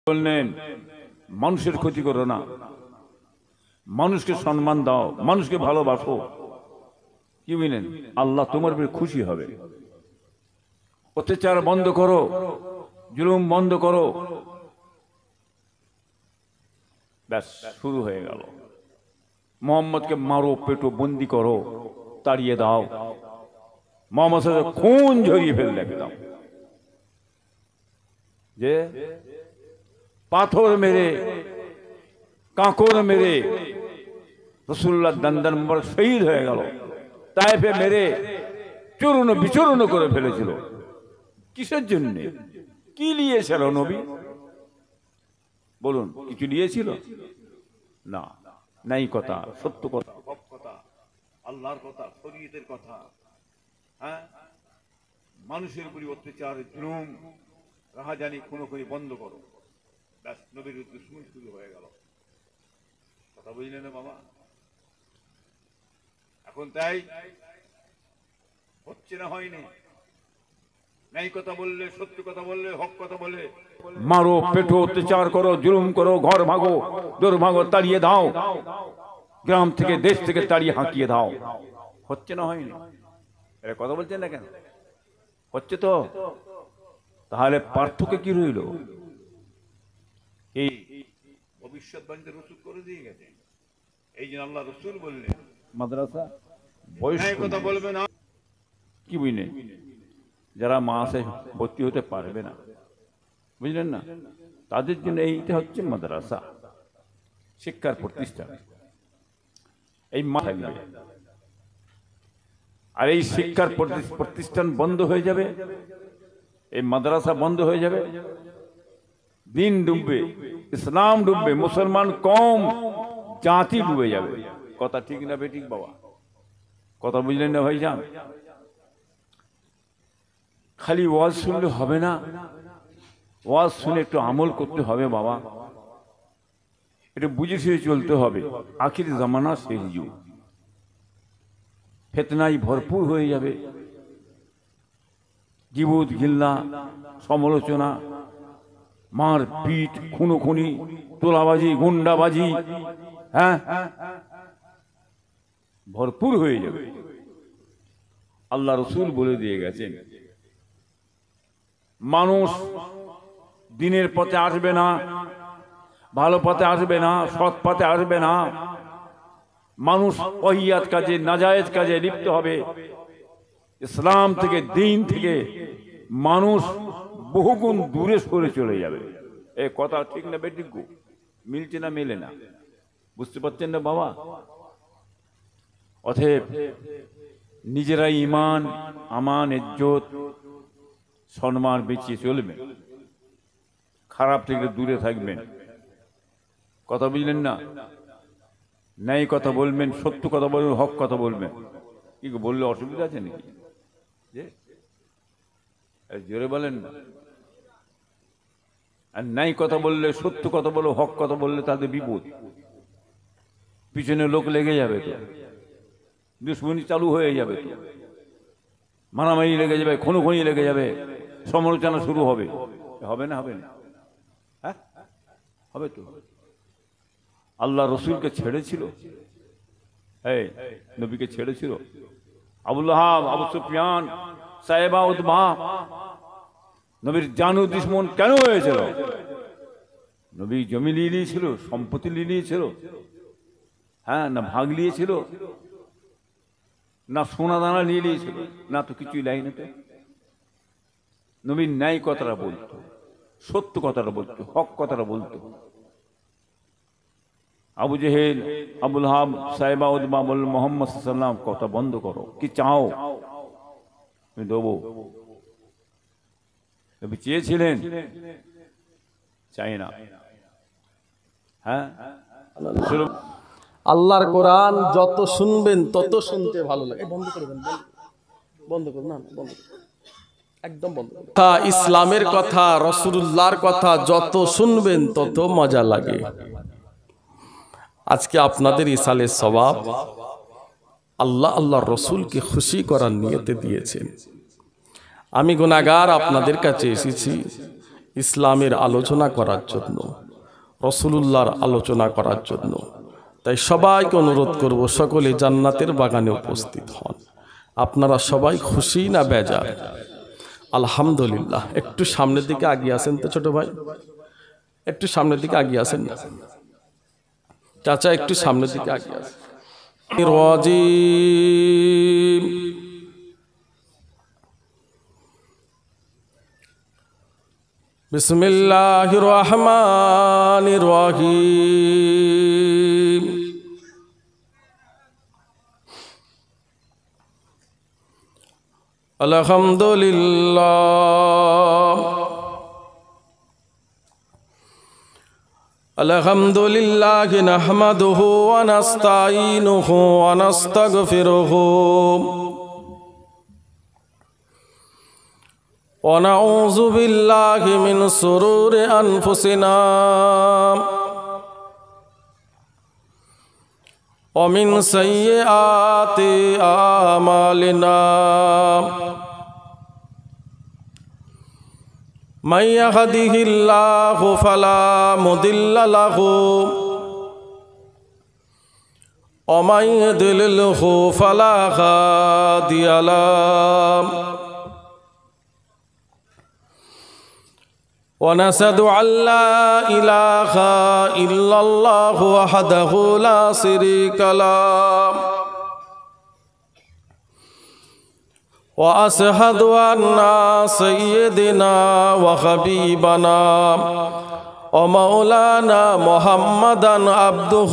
বললেন মানুষের ক্ষতি করো না, মানুষকে সম্মান দাও, মানুষকে ভালোবাসো। কি বুঝলেন? আল্লাহ তোমার উপরে খুশি হবে। অত্যাচার বন্ধ করো, জুলুম বন্ধ করো। ব্যাস শুরু হয়ে গেল। মোহাম্মদকে মারো, পেটো, বন্দি করো, তাড়িয়ে দাও। মোহাম্মদ খুন ঝরিয়ে ফেললে একদম, যে পাথর মেরে, কাঁকর মেরে রাসূলুল্লাহ দান্দান মোবারক শহীদ হয়ে গেল। তায়েফে মেরে চূর্ণ বিচূর্ণ করে ফেলেছিল। কিসের জন্য? কি নিয়েছিল নবী? বলুন, কিছু নিয়েছিল না? নাই কথা, সত্য কথা, হক কথা, আল্লাহর কথা, শরীয়তের কথা। হ্যাঁ, মানুষের উপর অত্যাচার, জুলুম, রাহাজানি, খুনোখুনি বন্ধ করো। ব্যাস নবীর দুশমন শুরু হয়ে গেল। কথা বুঝলেন না বাবা? এখন তাই হচ্ছে না, হয়নি। নাই কথা বললে, সত্য কথা বললে, হক কথা বলে মারো, পেটো, অত্যাচার করো, জুলুম করো, ঘর ভাগো, দোর ভাগো, তাড়িয়ে দাও, গ্রাম থেকে দেশ থেকে তাড়িয়ে হাঁকিয়ে দাও। হচ্ছে না, হয়নি? এরা কথা বলছেন না কেন? হচ্ছে তো। তাহলে পার্থক্য কি রইল? এই ভবিষ্যৎবাণীতে রাসূল করে দিয়ে গেছেন। এই যে আল্লাহ রাসূল বললেন মাদ্রাসা বয়স কথা বলবে না। কি বুঝলেন? যারা মাসে ভর্তি হতে পারবে না, বুঝলেন না, তাদের জন্য এইটা হচ্ছে মাদ্রাসা, শিক্ষার প্রতিষ্ঠান। এই মা থাকবে, আর এই শিক্ষার প্রতিষ্ঠান বন্ধ হয়ে যাবে, এই মাদ্রাসা বন্ধ হয়ে যাবে, দিন ডুববে, ইসলাম ডুববে, মুসলমান কম জাতি ডুবে যাবে। কথা ঠিক না বেঠিক বাবা? কথা বুঝলেন না ভাইজান? খালি ওয়াজ শুনলে হবে না, ওয়াজ শুনে একটু আমল করতে হবে বাবা। এটা বুঝে শুয়ে চলতে হবে। আখির জামানা শেষ যুগ, ফিতনায় ভরপুর হয়ে যাবে। জীবত ঘিল্লা, সমালোচনা, মার পিট, খুনোখুনি, তোলাবাজি, গুন্ডাবাজি, হ্যাঁ, ভরপুর হয়ে যাবে। আল্লাহ রাসূল বলে দিয়ে গেছেন, মানুষ দিনের পথে আসবে না, ভালো পথে আসবে না, সৎ পথে আসবে না। মানুষ ওহিয়াত কাজে, নাজায়েজ কাজে লিপ্ত হবে। ইসলাম থেকে, দিন থেকে মানুষ বহুগুণ দূরে সরে চলে যাবে। এই কথা ঠিক না বেঠিক? মিলছে না? মেলে না? বুঝতে পারছেন না বাবা? অতএব নিজেরাই ঈমান, আমান, ইজ্জত, সম্মান বেঁচিয়ে চলবেন, খারাপ থেকে দূরে থাকবেন। কথা বুঝলেন না? ন্যায় কথা বলবেন, সত্য কথা বলবেন, হক কথা বলবেন। কি বললে অসুবিধা আছে নাকি? জোরে বলেন না। আর ন্যায় কথা বললে, সত্য কথা বলো, হক কথা বললে তাদের বিপদ, পিছনে লোক লেগে যাবে, তো দুশ্মনী চালু হয়ে যাবে, তো মারামারি লেগে যাবে, খুনোখুনি লেগে যাবে, সমালোচনা শুরু হবে। হবে না? হবে না? হ্যাঁ, হবে তো। আল্লাহ রসুলকে ছেড়েছিল, এই নবীকে ছেড়েছিল। আবু লাহাব, আবু সুফিয়ান, সাহেবা, উতবা, নবীর জানু দুশমন কেন হয়েছিল? নবী জমি নিয়ে নিয়েছিল, সম্পত্তি নিয়ে নিয়েছিল, হ্যাঁ, না ভাগ নিয়েছিল, না সোনা দানা নিয়ে নিয়েছিল, না তো কিছুই লাইনে। তো নবীর ন্যায় কথাটা বলতো, সত্য কথাটা বলতো, হক কথাটা বলতো। আবু জেহেল, আবু লাহাব, সাহেবা, উতবা বলল, মুহাম্মদ সাল্লাল্লাহু আলাইহি ওয়াসাল্লাম কথা বন্ধ করো, কি চাও আমি দেবো। নবী চেয়েছিলেন? চাই না। হ্যাঁ, আল্লাহর কোরআন যত শুনবেন তত শুনতে ভালো লাগে। বন্ধ করবেন, বন্ধ করুন, না বন্ধ করুন, একদম বন্ধ করুন। ইসলামের কথা, রাসূলুল্লাহর কথা যত শুনবেন তত মজা লাগে। আজকে আপনাদের ইসালের সওয়াব আল্লাহ আল্লাহর রাসূলকে খুশি করার নিয়তে দিয়েছেন। আমি গুনাহগার আপনাদের কাছে এসেছি, ইসলামের আলোচনা করার জন্য, রাসূলুল্লাহর আলোচনা করার জন্য। তাই সবাইকে অনুরোধ করব সকলে জান্নাতের বাগানে উপস্থিত হন। আপনারা সবাই খুশি না বেজার? আলহামদুলিল্লাহ। একটু সামনের দিকে আগিয়ে আসেন তো ছোট ভাই, একটু সামনের দিকে আগিয়ে আসেন না চাচা, একটু সামনের দিকে আগিয়ে আসেন। রাজিম বিসমিল্লাহির রহমানির রহিম। আলহামদুলিল্লাহ আলহামদুলিল্লাহি নাহমাদুহু ওয়া নাস্তাঈনুহু ওয়া নাস্তাগফিরুহু ওয়া নাউযু বিল্লাহি মিন শুরুরি আনফুসিনা ওয়া মিন সাইয়্যাতি আমালিনা। من يهده الله فلا مضل له ومن يضلله فلا هادي له ونشهد أن لا إله إلا الله وحده لا شريك له وأشهد أن سيدنا وحبيبنا ومولانا محمدا عبده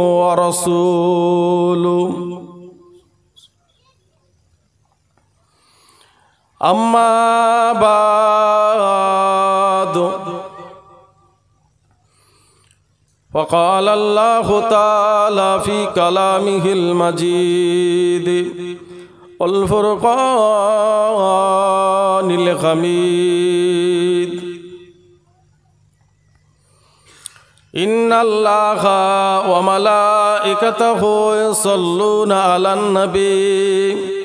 ورسوله أما بعد فقال الله تعالى في كلامه المجيد والفرقان الحميد إن الله وملائكته يصلون على النبي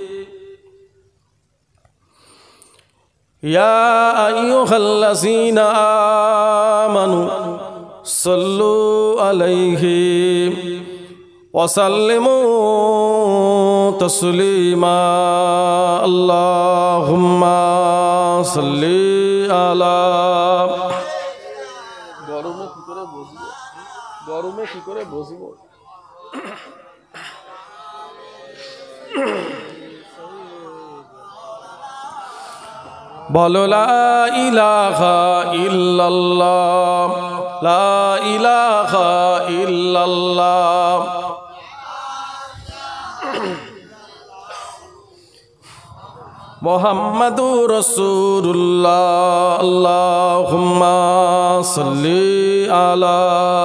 يا أيها الذين آمنوا صلوا عليه وسلموا تسليما اللهم صل على গরমে কি করে বসবো বলো লা ইলাহা ইল্লাল্লাহ লা ইলাহা ইল্লাল্লাহ মুহাম্মাদুর রাসূলুল্লাহ আল্লাহুম্মা সাল্লি আলা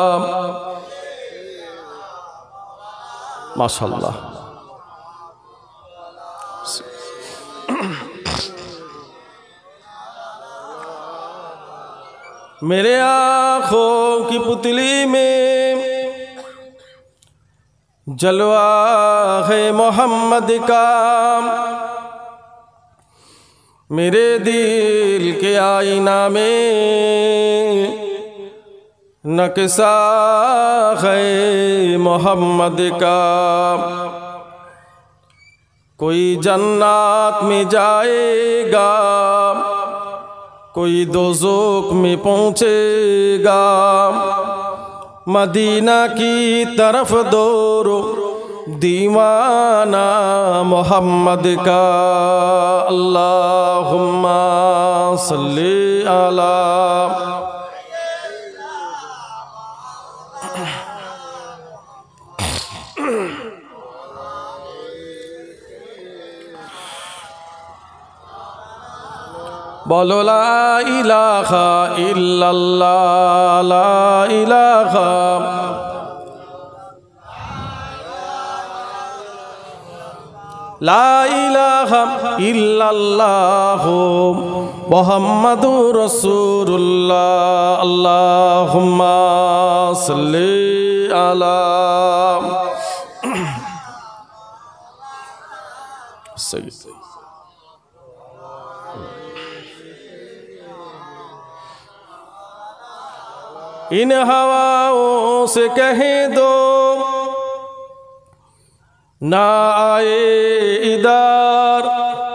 মাশাআল্লাহ। मेरे आँखों की पुतली में जलवा है मोहम्मद का, मेरे दिल के आईना में नक्शा है मोहम्मद का। कोई जन्नत में जाएगा, कोई दोज़ख में पहुँचेगा, मदीना की तरफ दौड़ो दीवाना मोहम्मद का। अल्लाहुम्मा सल्ली अला बोलो ला इलाहा इल्लल्लाह ला इलाहा ला इलाहा इल्लल्लाह मुहम्मदुर रसूलुल्लाह अल्लाहुम्मा सल्ली अला सय्यद इन हवाओं से कह दो ना आए इधर,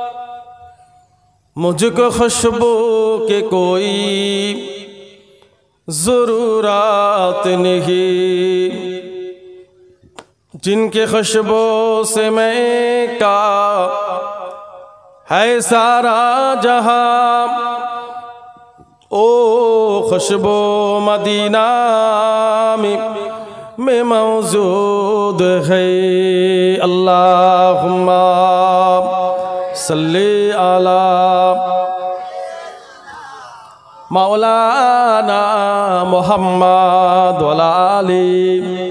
मुझको खुशबू के कोई ज़रूरत नहीं, जिनके खुशबू से मैं का है सारा जहां, ओ खुशबू मदीना में मौजूद है। अल्लाहुम्मा सल्ली अला मौलाना मुहम्मद व अला आली।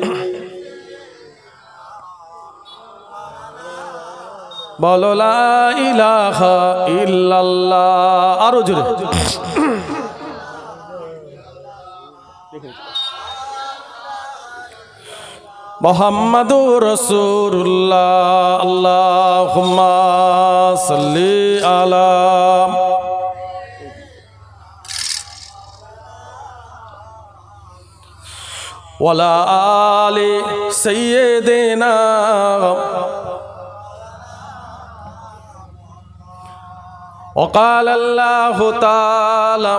बोलो ला इलाहा इल्लल्लाह। आरो जोरे मुहम्मदुर रसूलुल्लाह। अल्लाहुम्मा सल्ली अला व अला आली सय्यिदिना। वक़ाल अल्लाहु ताला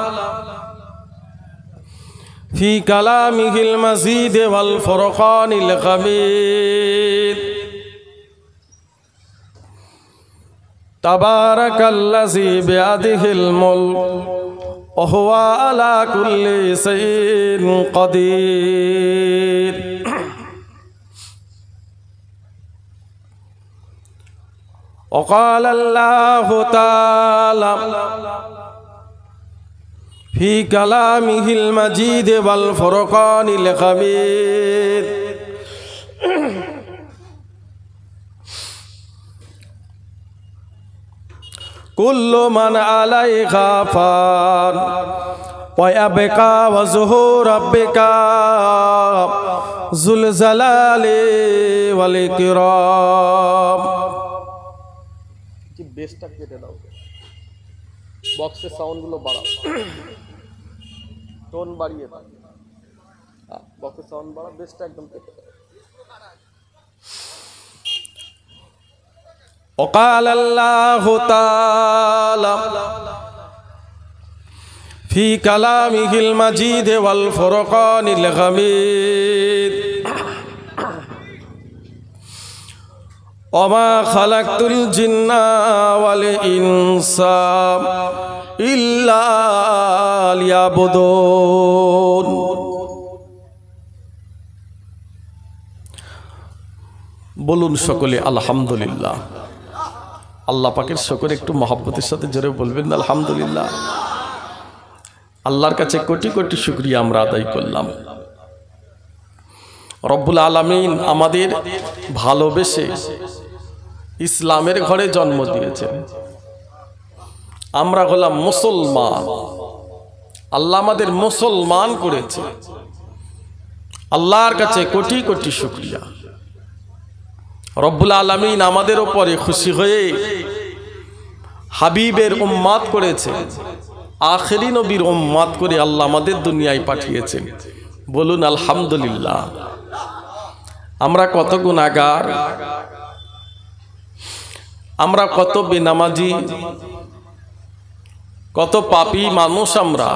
फ़ी कलामिहिल मज़ीद वल फ़ुरक़ानिल हमीद, तबारकल्लज़ी बियदिहिल मुल्क व हुवा अला कुल्लि शैइन क़दीर। वक़ाल अल्लाहु ताला फ़ी कलामिहिल मजीद वल फ़ुरक़ानिल हमीद, कुल्लु मन अलैहा फ़ान व यबक़ा वजहु रब्बिका ज़ुल जलाली वल इकराम। बेसটা কেটে দাও, বক্সের সাউন্ডগুলো বাড়াও, টোন বাড়িয়ে দাও, বক্সের সাউন্ড বাড়াও, বেসটা একদম কেটে দাও। وقال الله تعالى في كلامه المجيد والفرقان الحميد، وما خلقت الجن والإنس إلا ليعبدون। বলুন সকলে আলহামদুলিল্লাহ। আল্লাহ পাকের শুকর একটু মহব্বতের সাথে জোরে বলবেন আলহামদুলিল্লাহ। আল্লাহর কাছে কোটি কোটি শুকরিয়া আমরা আদায় করলাম। রব্বুল আলামিন আমাদের ভালোবেসে ইসলামের ঘরে জন্ম দিয়েছেন। আমরা হলাম মুসলমান, আল্লাহ আমাদের মুসলমান করেছে। আল্লাহর কাছে কোটি কোটি শুকরিয়া। রব্বুল আলামিন আমাদের উপরে খুশি হয়ে হাবিবের উম্মাত করেছে, আখেরি নবীর উম্মাত করে আল্লাহ আমাদের দুনিয়ায় পাঠিয়েছেন। বলুন আলহামদুলিল্লাহ। আমরা কত গুনাহগার, আমরা কত বেনামাজি, কত পাপী মানুষ আমরা।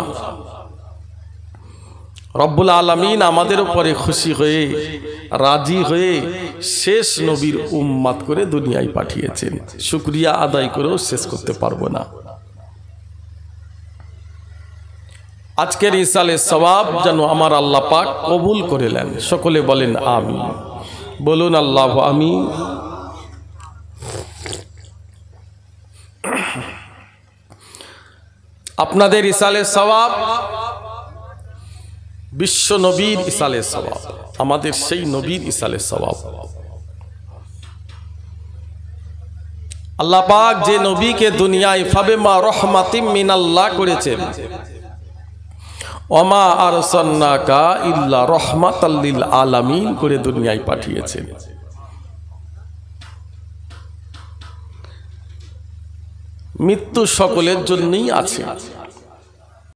রব্বুল আলামিন আমাদের উপরে খুশি হয়ে রাজি হয়ে শেষ নবীর উম্মাত করে দুনিয়ায় পাঠিয়েছেন। শুকরিয়া আদায় করেও শেষ করতে পারবো না। আজকের ইসালে সওয়াব যেন আমার আল্লাহ পাক কবুল করে নেন। সকলে বলেন আমিন। বলুন আল্লাহু আমিন। আপনাদের ইসালে সওয়াব বিশ্ব নবীর ইসালে সওয়াব, আমাদের সেই নবীর ইসালে সওয়াব। আল্লাহ পাক যে নবীকে দুনিয়ায় ফাবিমা রহমাতিম মিনাল্লাহ করেছেন, ওমা আরসালনাকা ইল্লা রাহমাতাল লিল আলামিন করে দুনিয়ায় পাঠিয়েছেন। মৃত্যু সকলের জন্যই আছে।